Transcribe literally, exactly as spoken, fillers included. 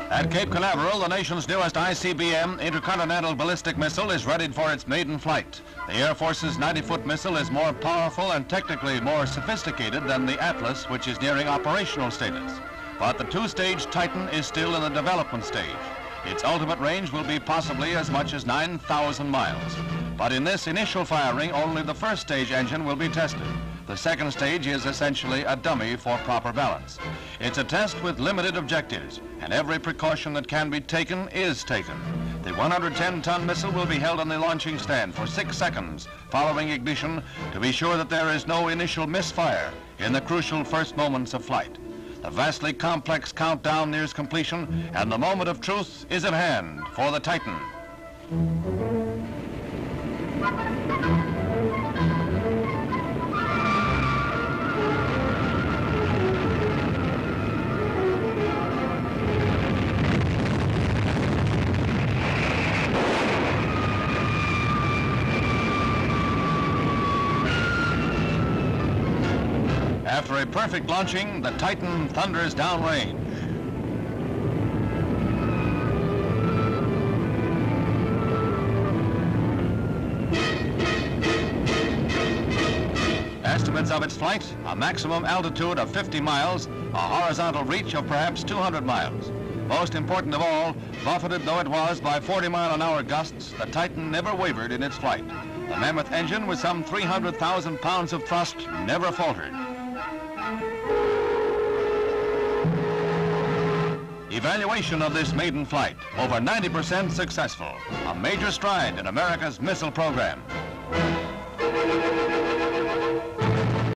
At Cape Canaveral, the nation's newest I C B M, Intercontinental Ballistic Missile, is readied for its maiden flight. The Air Force's ninety-foot missile is more powerful and technically more sophisticated than the Atlas, which is nearing operational status. But the two-stage Titan is still in the development stage. Its ultimate range will be possibly as much as nine thousand miles. But in this initial firing, only the first stage engine will be tested. The second stage is essentially a dummy for proper balance. It's a test with limited objectives, and every precaution that can be taken is taken. The one hundred ten ton missile will be held on the launching stand for six seconds following ignition to be sure that there is no initial misfire in the crucial first moments of flight. The vastly complex countdown nears completion, and the moment of truth is at hand for the Titan. After a perfect launching, the Titan thunders downrange. Estimates of its flight: a maximum altitude of fifty miles, a horizontal reach of perhaps two hundred miles. Most important of all, buffeted though it was by forty mile an hour gusts, the Titan never wavered in its flight. The mammoth engine, with some three hundred thousand pounds of thrust, never faltered. Evaluation of this maiden flight: over ninety percent successful. A major stride in America's missile program.